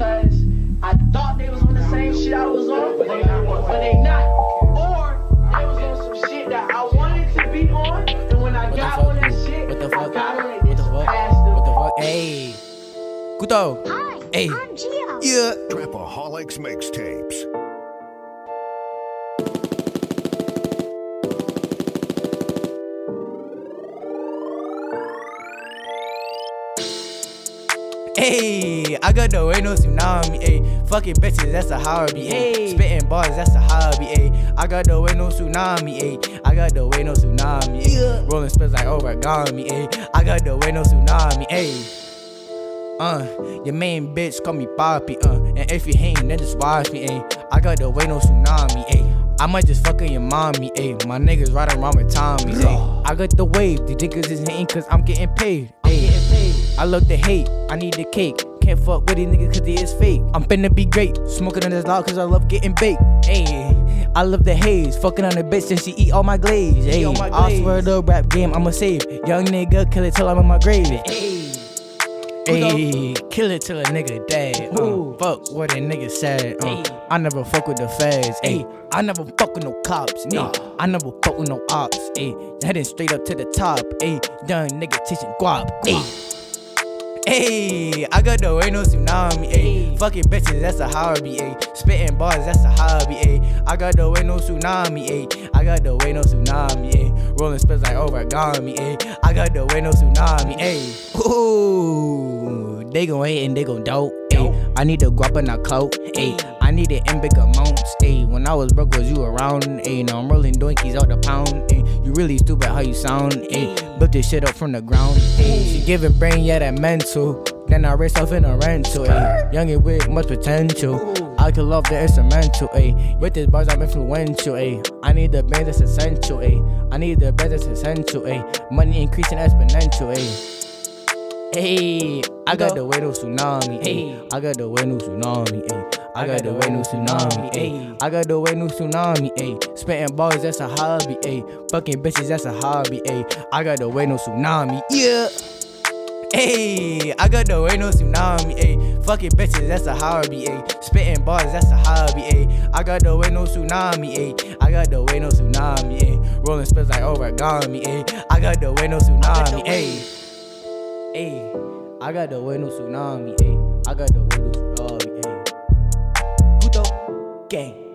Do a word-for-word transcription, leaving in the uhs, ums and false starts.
because I thought they was on the same shit I was on, but they not. But they not. Or they was on some shit that I wanted to be on, and when I What got the fuck, on that dude? shit, What the I fuck? got on it. What It the just fuck? passed them. What the fuck? Hey, Kuto. Hi, Hey. I'm Gio. Yeah. Trapaholics Mixtapes. Hey, I got the way no tsunami, ayy. Fucking bitches, that's a hobby, ayy. Spitting bars, that's a hobby, ayy. I got the way no tsunami, ayy. I got the way no tsunami, ayy. Rolling spills like origami, ayy. I got the way no tsunami, ayy. Uh, your main bitch call me Poppy, uh. And if you hatin', then just watch me, ayy. I got the way no tsunami, ayy. I might just fuckin' your mommy, ayy. My niggas riding around with Tommy, ayy. I got the wave, these niggas is hating cause I'm getting paid, ayy. I love the hate, I need the cake. Can't fuck with these niggas cause they is fake. I'm finna be great, smoking on this loud cause I love getting baked. Ayy, I love the haze, fucking on the bitch and she eat all my glaze. Ayy, I swear the rap game I'ma save. Young nigga, kill it till I'm in my grave. Ayy, ayy, kill it till a nigga dead. Uh, fuck what a nigga said. Uh, I never fuck with the feds. Ayy, I never fuck with no cops. Ayy, I never fuck with no ops. Ayy, heading straight up to the top. Ayy, young nigga teaching guap. Ayy. Ayy, I got the way no tsunami, ayy. Fucking bitches, that's a hobby, ayy. Spitting bars, that's a hobby, ayy. I got the way no tsunami, ayy. I got the way no tsunami, ayy. Rolling spills like origami, ayy. I got the way no tsunami, ayy. Ooh, they gon' hate and they gon' doubt, ayy. I need the guap and not clout, ayy. I need it in big amounts, ayy. When I was broke, was you around, ayy? Now I'm rolling doinkies out the pound, ayy. You really stupid how you sound, ayy. Built this shit up from the ground, ayy. She giving brain, yeah, that mental. Then I race off in a rental, ayy. Youngin' with much potential. I could love the instrumental, ayy. With these bars, I'm influential, ayy. I need the band that's essential, ayy. I need the band that's essential, ayy. Money increasing exponential, ayy. Hey, I got the way no tsunami, ayy. I got the way no tsunami, ayy. I got the way no tsunami, ayy. I got the way no tsunami, ayy. Spitting bars, that's a hobby, ayy. Fucking bitches, that's a hobby, ayy. I got the way no tsunami, yeah. Ayy, I got the way no tsunami, ayy. Fucking bitches, that's a hobby, ayy. Spitting bars, that's a hobby, ayy. I got the way no tsunami, ayy. I got the way no tsunami, ayy. Rolling spills like origami, ayy. I got the way no tsunami, ayy. Ayy, I got the way no tsunami, ayy. I got the way no tsunami, ayy. Kuto gang.